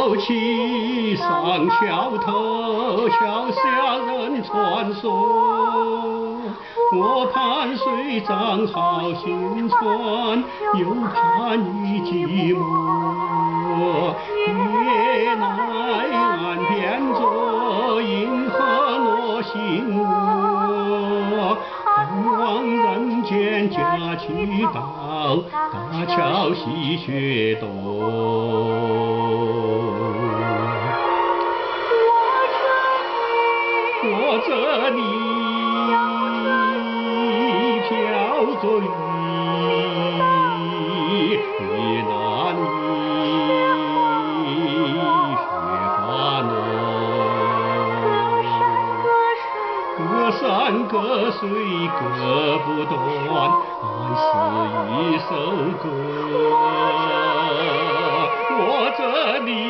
潮起上桥头，桥下人传说。我盼水涨好心船，又怕你寂寞。夜来岸边坐，银河落星窝。盼望人间佳期到，大桥细雪多。我这里飘着雨，你那里雪花落。隔山隔水隔不断，爱是一首歌。我这里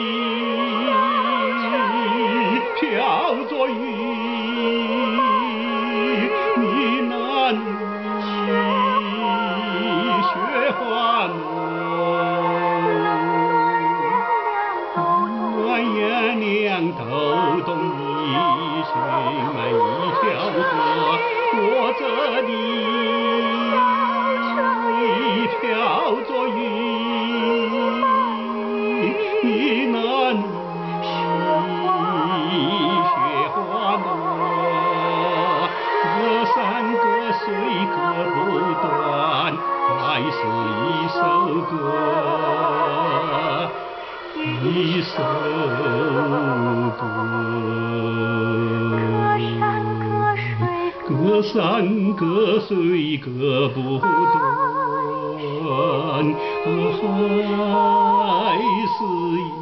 飘着雨，你那里雪花落。月亮抖动你水满一条河，我这里飘着雨，你那里雪花落。隔山隔水隔不断，爱是一首歌，一首歌。隔山隔水隔不断，爱是